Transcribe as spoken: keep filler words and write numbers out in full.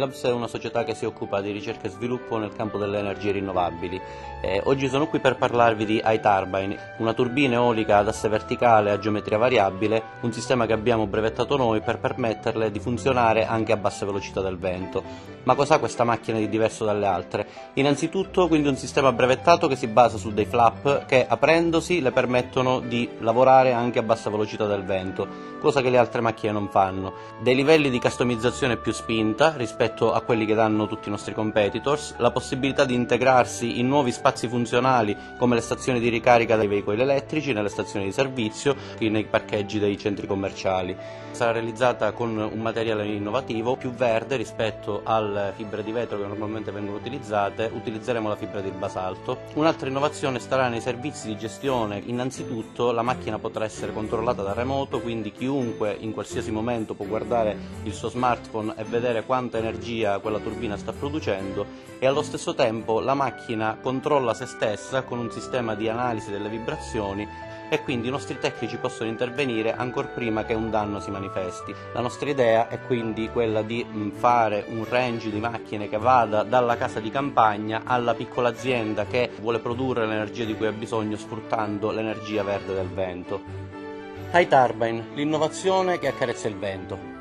Labs è una società che si occupa di ricerca e sviluppo nel campo delle energie rinnovabili. Eh, oggi sono qui per parlarvi di iTurbine, una turbina eolica ad asse verticale a geometria variabile, un sistema che abbiamo brevettato noi per permetterle di funzionare anche a bassa velocità del vento. Ma cos'ha questa macchina di diverso dalle altre? Innanzitutto quindi un sistema brevettato che si basa su dei flap che aprendosi le permettono di lavorare anche a bassa velocità del vento, cosa che le altre macchine non fanno. Dei livelli di customizzazione più spinta rispetto a quelli che danno tutti i nostri competitors, la possibilità di integrarsi in nuovi spazi funzionali come le stazioni di ricarica dei veicoli elettrici, nelle stazioni di servizio, nei parcheggi dei centri commerciali. Sarà realizzata con un materiale innovativo, più verde rispetto alle fibre di vetro che normalmente vengono utilizzate, utilizzeremo la fibra di basalto. Un'altra innovazione starà nei servizi di gestione. Innanzitutto la macchina potrà essere controllata da remoto, quindi chiunque in qualsiasi momento può guardare il suo smartphone e vedere quanta energia quella turbina sta producendo, e allo stesso tempo la macchina controlla se stessa con un sistema di analisi delle vibrazioni, e quindi i nostri tecnici possono intervenire ancora prima che un danno si manifesti. La nostra idea è quindi quella di fare un range di macchine che vada dalla casa di campagna alla piccola azienda che vuole produrre l'energia di cui ha bisogno sfruttando l'energia verde del vento. iTurbine, l'innovazione che accarezza il vento.